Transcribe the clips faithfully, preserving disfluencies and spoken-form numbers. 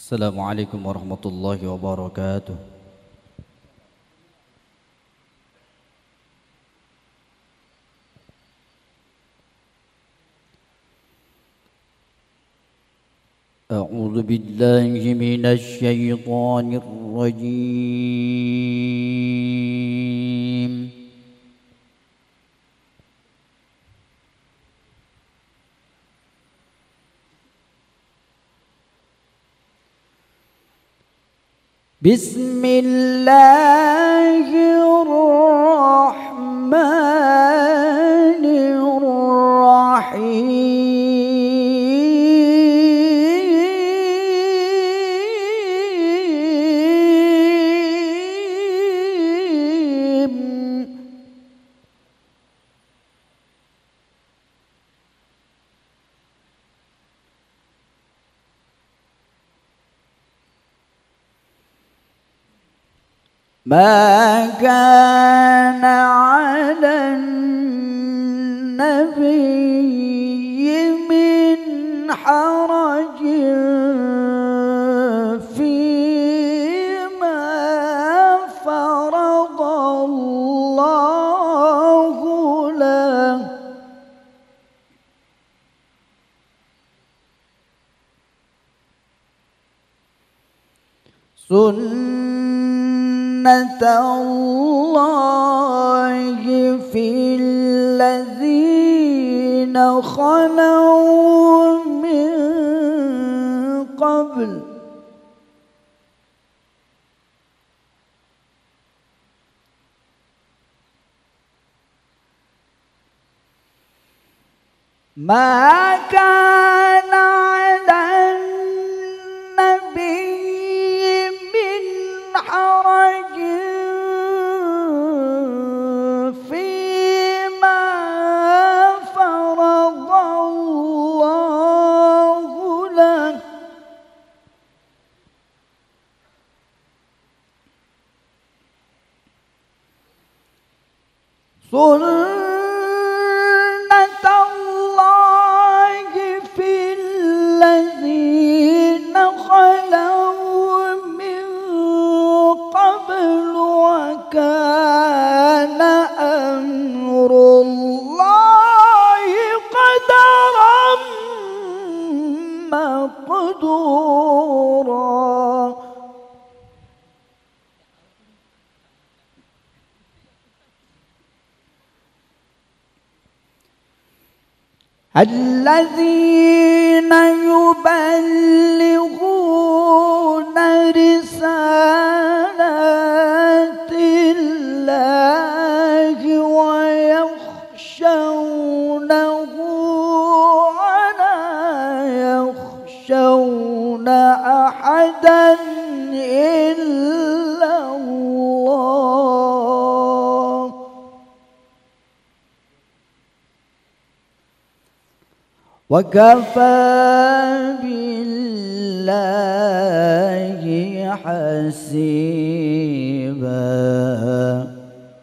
Assalamualaikum warahmatullahi wabarakatuh. A'udzu billahi minasy syaithanir rajim. Bismillahirrahmanirrahim. ما كان على النبي من حرج فيما فرض الله له سنة الله في الذين خلوا من قبل ما كان على النبي من حرج فيما فرض الله له سنة الله في الذين خلوا من قبل وكان أمر الله قدرا مقدورا الذين يبلغون رسالات الله ويخشونه ولا يخشون أحدا إلا الله وكفى بالله حسيبا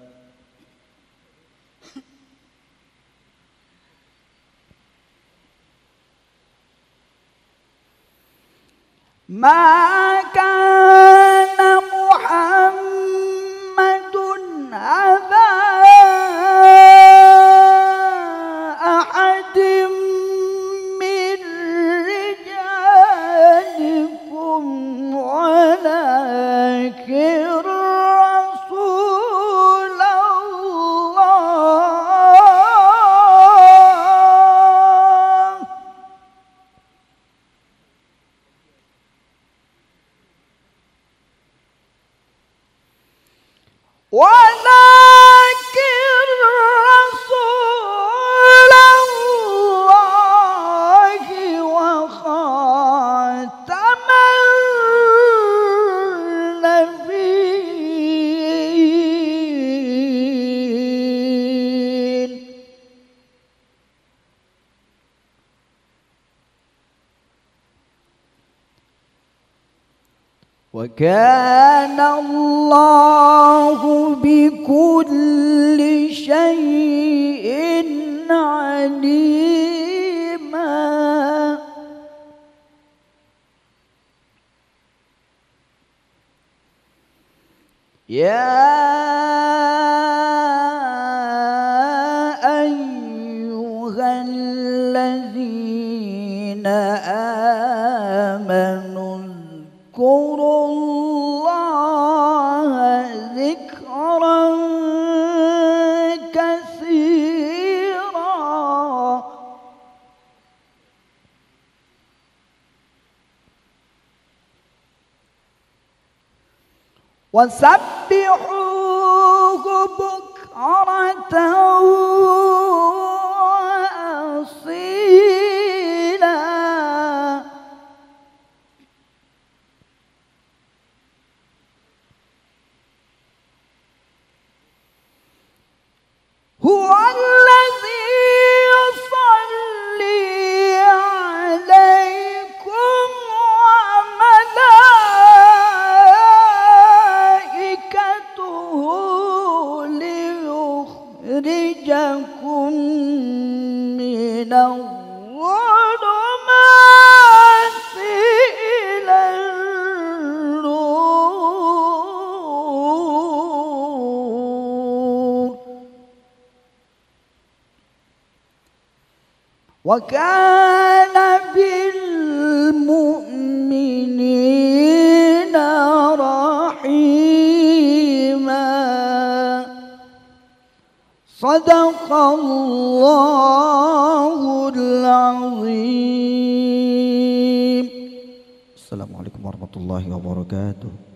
ما كان محمد أبا أحد من رجالكم ولكن رسول الله ولكن رسول الله وخاتم النبيين وكان الله بكل شيء عليما يا أيها الذين آمنوا اذكروا الله ذكرا كثيرا وسبحوه بكرة وأصيلا هو الذي يصلي عليكم وملائكته ليخرجكم من الظلمات إلى النور وكان بالمؤمنين رحيما. صدق الله العظيم. السلام عليكم ورحمة الله وبركاته.